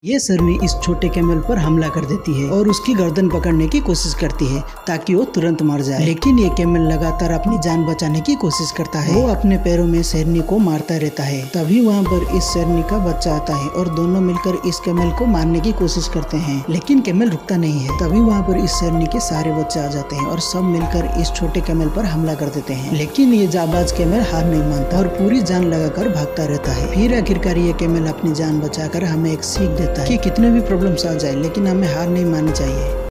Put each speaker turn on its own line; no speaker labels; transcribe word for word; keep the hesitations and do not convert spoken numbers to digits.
ये शेरनी इस छोटे कैमल पर हमला कर देती है और उसकी गर्दन पकड़ने की कोशिश करती है ताकि वो तुरंत मर जाए। लेकिन ये कैमल लगातार अपनी जान बचाने की कोशिश करता है। वो अपने पैरों में शेरनी को मारता रहता है। तभी वहाँ पर इस शेरनी का बच्चा आता है और दोनों मिलकर इस कैमल को मारने की कोशिश करते हैं, लेकिन कैमल रुकता नहीं है। तभी वहाँ पर इस शेरनी के सारे बच्चे आ जाते हैं और सब मिलकर इस छोटे कैमल पर हमला कर देते हैं। लेकिन ये जाबाज कैमल हार नहीं मानता और पूरी जान लगाकर भागता रहता है। फिर आखिरकार ये कैमल अपनी जान बचाकर हमें एक सीख देता है कि कितने भी प्रॉब्लम्स आ जाए लेकिन हमें हार नहीं माननी चाहिए।